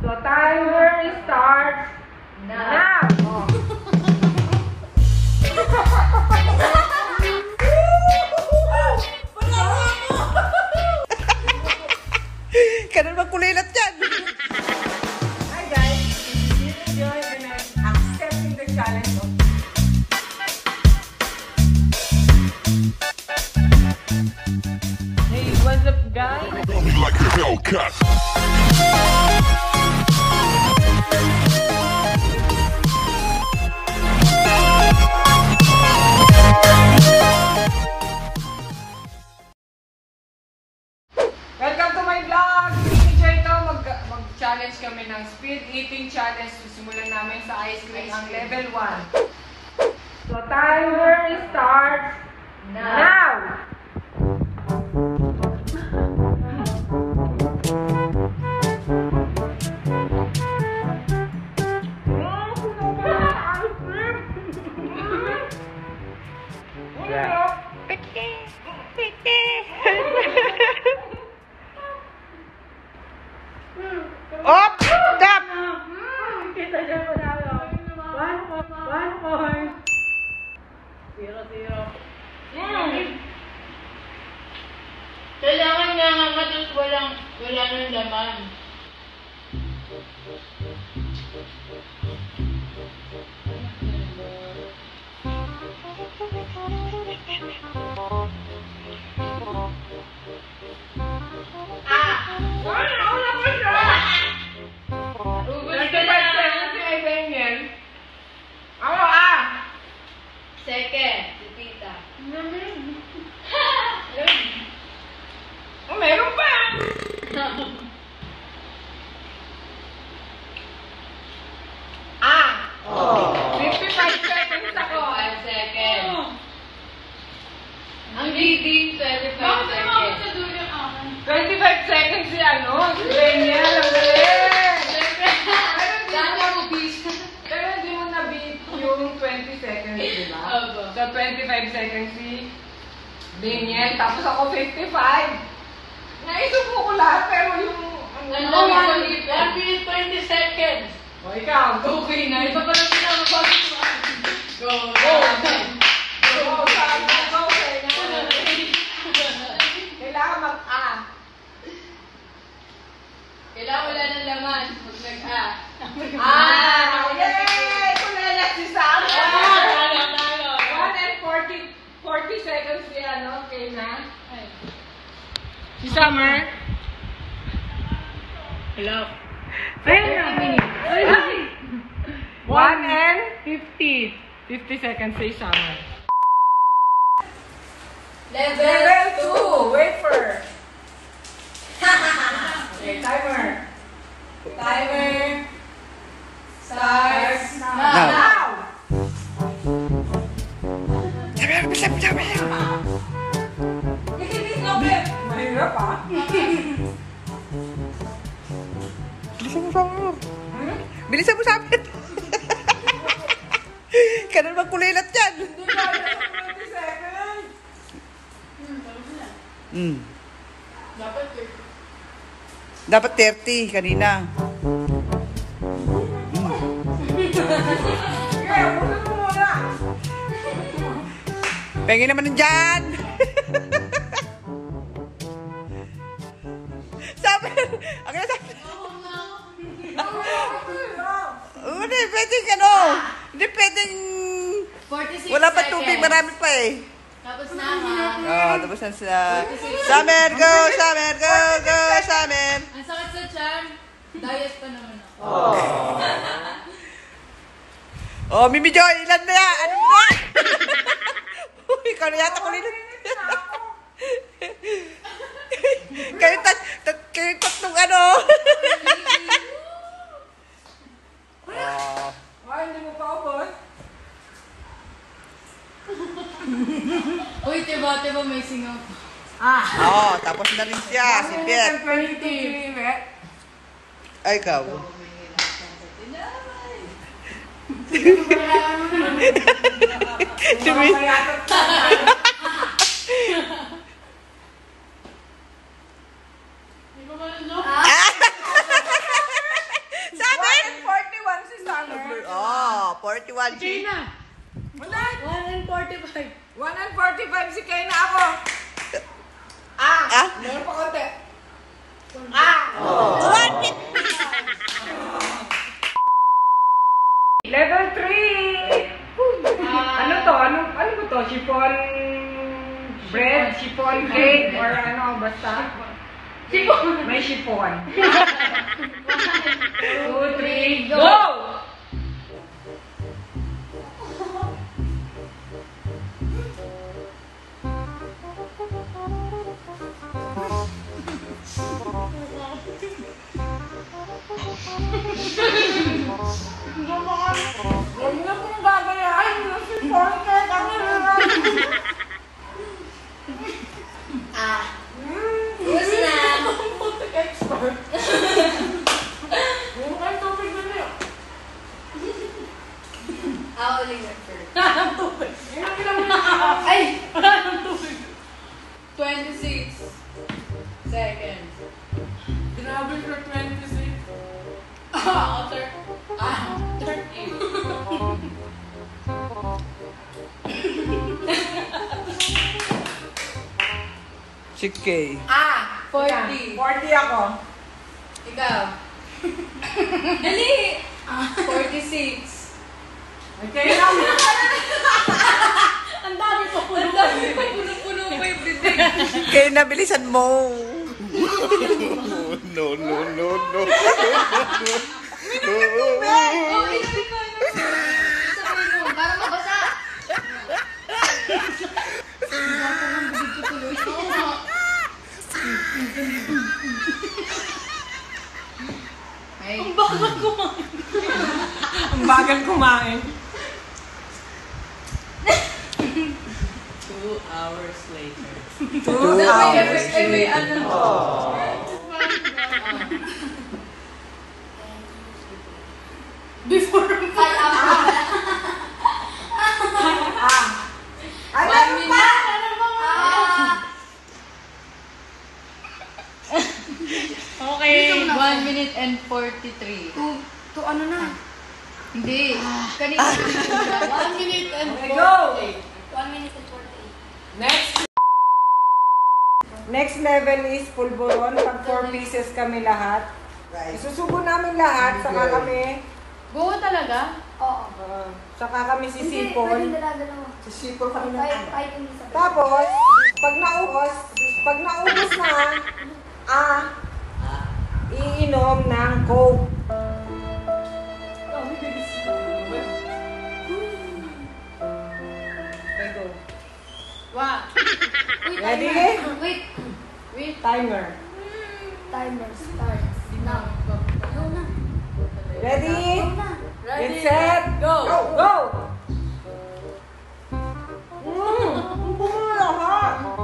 So timer starts now. Oh. Kanan magkulilat yan. Hi guys, if you enjoy and I'm accepting the challenge of Hey, what's up guys? Like a Hellcat. Welcome to my vlog! Enjoy ito, mag-challenge kami ng speed eating challenge. Simulan namin sa ice cream ang level 1. So timer starts now! Op! Stop! Kita dyan po namin. 1 point. 0-0. Kailangan nga nga matos wala nang laman. Second, si Tita. Oh, meron pa! Ah! 55 seconds ako. 5 seconds. Ang leading 25 seconds. 25 seconds si ano? Si Daniel, ang galing! Siyempre, dami mo bis. Pero hindi mo na-beat yung 20 seconds, di ba? Opo. So, 25 seconds si Daniel, tapos ako 55. Naisubo ko lahat, pero yung... Ang dami 20 seconds. O, ikaw, Okay na. Iba pa lang pinamabagay ko. Go. Go, sabi ko, okay na. Kailangan mag-a. Kailangan wala ng laman. Huwag nag-a. Yay! Kulelat si Sam! Talo. 1 and 40 seconds si ano, okay na. Si Summer. Hello. 30 minutes. 1 and 50 seconds si Summer. Level 2, wafer. Okay, timer. Timer starts now. Mahirap ah. Bilisan mo sa amin. Bilisan mo sa amin. Kanan magkulilat yan. Hindi kaya sa 20 seconds. Dapat 30 kanina. Sige, ubusin mo muna. Pengen naman nandyan. Sabi, ang ina sabi. Hindi, pwedeng ano. Hindi pwedeng 46 wala pa seconds. tubig, marami pa eh. Tapos naman. Tapos na sila. Summer, go, Summer, go, go, Summer. Ang sakit sa tiyan. Diet pa naman ako. Oh, Mimi Joy, ilan na yan? Ano na? Uy, ikaw na yata kulilat. Kayo tatlong ano. Ay, hindi mo pa ubos. Uy, tiba may singaw. Tapos na rin siya, si Piet. 20. Ay, ikaw. Oh, 41 Kay si... na. Wala. 1 and 45. 1 and 45 si Kay na ako. Ah? Meron pa konti. One minute. Level 3! Ano to? Ano ba to? Chiffon bread? Chiffon cake? Or ano? Basta? Chiffon. May chiffon. 2, 3, go! Huwag na pong gagayain na chiffon cake. Ang hirap. Gusto na. Expert. Mukhang tubig na niyo. Ako ulit first. Ay! 26 seconds. Grabe for 26. 30. Si Kay. 40. 40 ako. Ikaw. Dali. 46. Okay na. Ang dami pa puno-puno pa yung bibig. Kay, nabilisan mo. No. Oh, inumin mo. Sabihin mo, para mabasa. Ay. Ang bagal kumain. Ang bagal kumain. 2 hours later. 2 hours Every later. ano. Before Ano 1 minute. pa? Okay, 1 minute and 43. To ano na? Hindi. Kanina. 1 minute and Okay, go! 1 minute and 48. Next. Next level is pulburon. Pag 4 pieces kami lahat. Isusubo namin lahat. Saka kami Buo talaga? Oo. saka kami Hindi, sisipon. pwede dala-dalawa. Sisipon kami ng Kahit hindi sa Tapos, pag naubos na, iinom ng Coke. Okay, go. Wait, Ready? timer. Wait. Timer. Timer starts now. Go na. Ready? Go na. Get set. Go! Go! Ang bumula ha!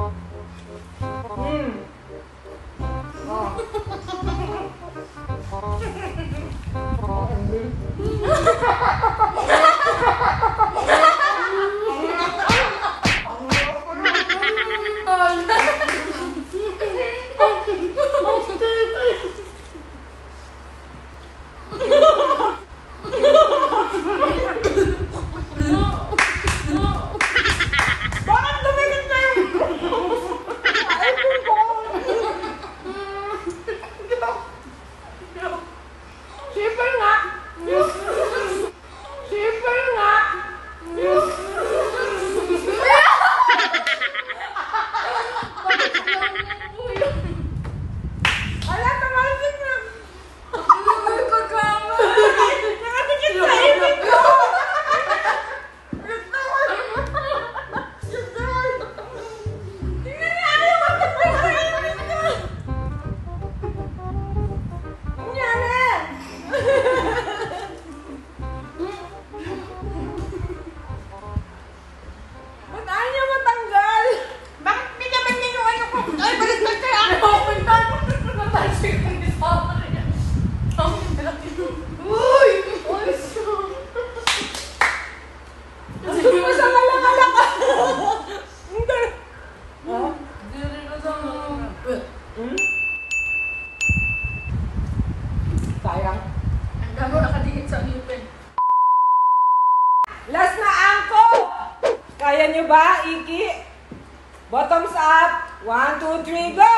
Bakit dumikit na yun? Ay, Sipil nga! Sipil nga! Ala, tamasik na! Ay, pagkama! Nakadikit sa ibig ko! Tingnan niya, ayaw matapos sa ibig ko! Ang nangyari? Ba't ayaw niya matanggal? Bakit pinaman niyo yung ano ko? Ay, balik Kaya nyo ba, Iki? Bottoms up. 1, 2, 3, go!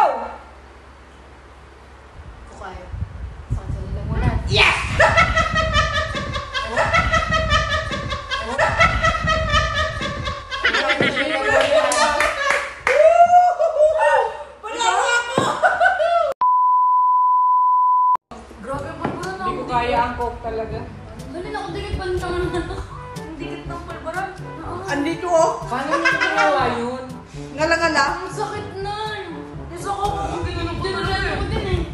Ako kaya. Saan lang muna. Yes! Grabe, pulburan Hindi ko kaya ang coke talaga. Galing ako, dikit pa ng tangan na. Ang dikit ng pulburan. Andito oh. Paano nyo ginawa yun? Ngala-ngala. Ang sakit na. Isa ko kung ginanong ko din eh.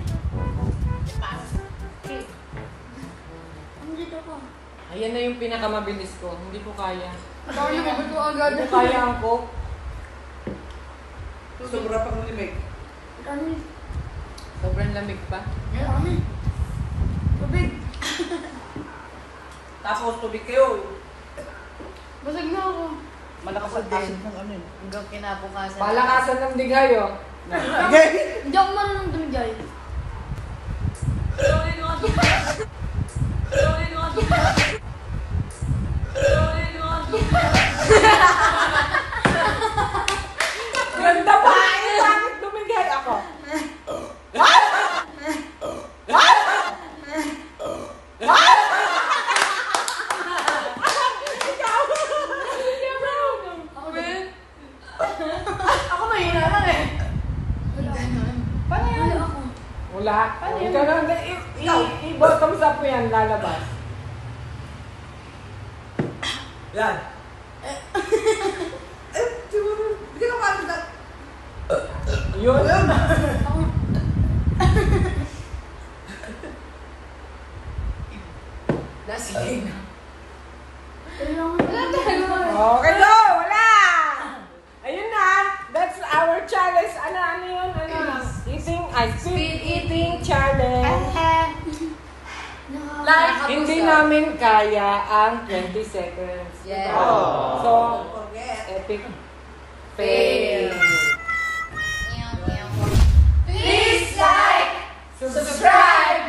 Okay. Andito ko. Ayan na yung pinakamabilis ko. Hindi ko kaya. Parang nakabit ko agad. Hindi ko kaya ang coke. Sobra pang limig. Ano yun? Sobrang lamig pa. Ano yun? Tubig. Tapos tubig kayo. Basag na ako. Malakas ang asin ng ano yun. Hanggang kinabukasan. Palakasan ng digayo. Okay. Hindi ako marunong dumigay. Ganda pa! Bakit lumigay ako? Ako din. Ako mahina lang eh. Wala ako. Paano yan? Wala ako. Wala. Ikaw lang. I-bottoms up mo yan, lalabas. Yan. Eh, siguro, hindi ka naman na. Yun. Ako. Sige na. Okay, go! Wala! Ayun na. That's our challenge. Ano yun? Speed eating challenge. Hindi namin kaya ang 20 seconds. Yes. Oh. So, Forget. epic fail. Please like, subscribe,